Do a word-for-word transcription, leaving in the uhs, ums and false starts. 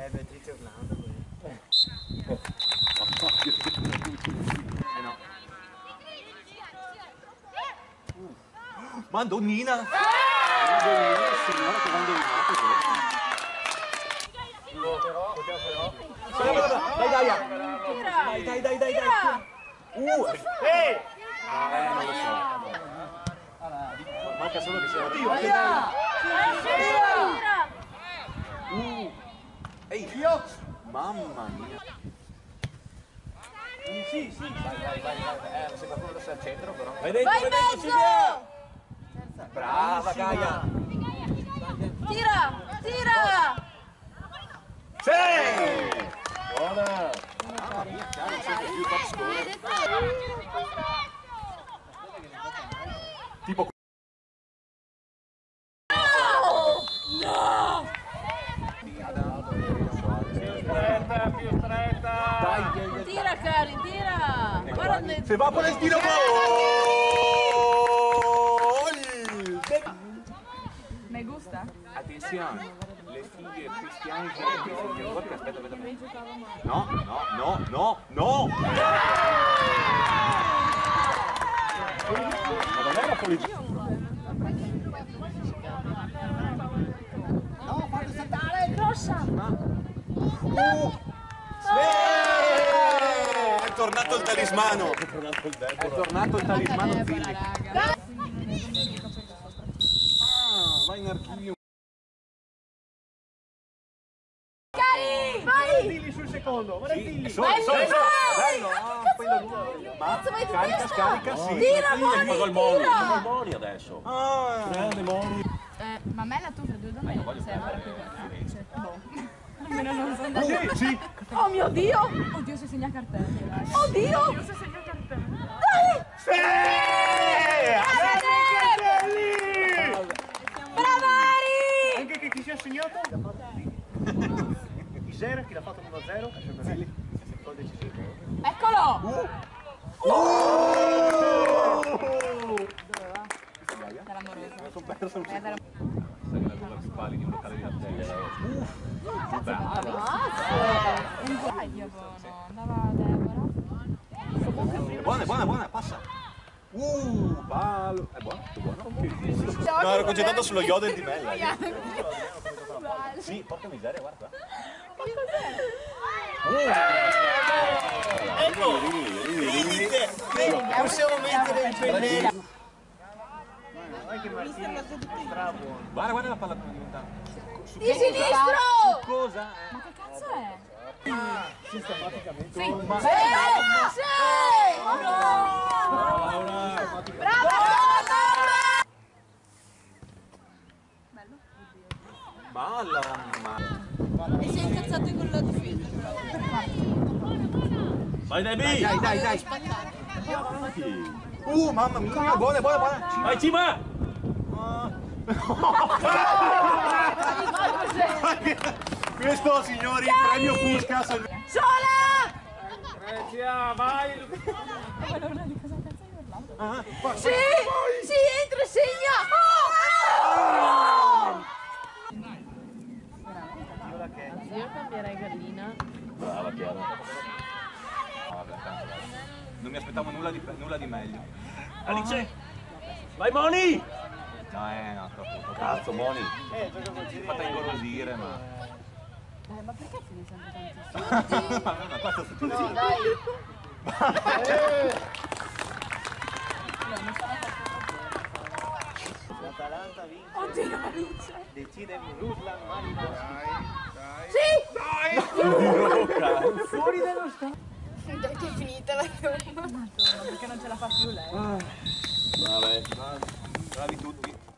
È Beatrice Orlando qui. Eh no. Madonnina! Madonnina, signora, che vanno indovinato questo. Dai, dai, dai, dai, dai, dai, dai. Uh! Ehi! Eh, non lo so. Manca solo che sia... Oddio, che Uh! Ehi! Io! Mamma mia! Sì, sì, vai, vai, vai, vai. Eh, se qualcuno adesso è al centro, però. Vai dentro, vai dentro, Silvia! Brava, Gaia! Tira! Tira! Sì! Buona! Mamma mia, chiaro, sempre più top score. Tipo... No! Stretta, più stretta! Dai, Tira, Cari, tira! Guarda, se va per il tiro, gol! Me gusta? Attenzione, le figlie cristiane sono più figlie. Aspetta, aspetta, aspetta. No, no, no, no, no! Ma non è la politica. No, fate saltare! Rossa! Uh! È tornato il talismano! È tornato il talismano Zilli. Ah, vai in archivio. Cari! Vai! Zilli sul secondo, guarda Sì, Zilli! solo, Vai, solo, vai, solo. vai! Bello, ah, poi la due. Ma Cazzo, vai di carica, testa! scarica, sì. Tira, Moni! Pago il Moni, Tira! pago il Moni adesso. Ah, Grande Moni. Eh, ma me la tu fra due da me? Sei ancora più grande. Boh. Almeno non sono da sì, sì. Oh mio Dio! Oddio, si segna cartelli, dai. Oddio! Oddio, si segna cartelli. Dai! Sì! Bravari! Anche che chi si è segnato? L'ha fatto Zilli. Isera, chi l'ha fatto uno a zero? Zilli. Gol decisivo. Eccolo! Dall'amorosa. Sono perso un Eh, dalla- spalli di un locale di attesa. Un guaio, buono. Andava Deborah. Buona, buona, buona, passa. Uh, palo. È buono, è buono. No, ero concentrato sullo yodel di Mella. Sì, porca miseria, guarda. Ecco! Vedete? Possiamo mettere il pennello. Guarda che Martini è strabuono. Guarda, guarda la palla come diventa. Di sinistro! Cosa? Ma che cazzo è? Sistematicamente. Sì! Sì! Sì! Bravo! Balla, mamma. E si è incazzato con la difesa. Vai Debbie! Dai, dai, dai. Uh, mamma mia, buona, buona, buona. Vai Cima! Questo, signori, premio Puskas. Sola! Regia, vai! Ah, Sì! Sì, entra e segna! Io cambierei gallina. Brava Chiara. non mi aspettavo nulla di, nulla di meglio. Alice! Vai Moni! No, eh, no, troppo. troppo. Cazzo Moni! Eh, gioca con Ti ho fatta ingolosire, ma... Eh, ma perché finisce sempre tantissimo? ma questo succede. No, dai! L'Atalanta vince. Oddio, la luce! Decide Ruslan Maribor. Sì! Fuori dallo stadio. Dai che è finita la tomba. Madonna, perché non ce la fa più lei? Vabbè. Bravi tutti.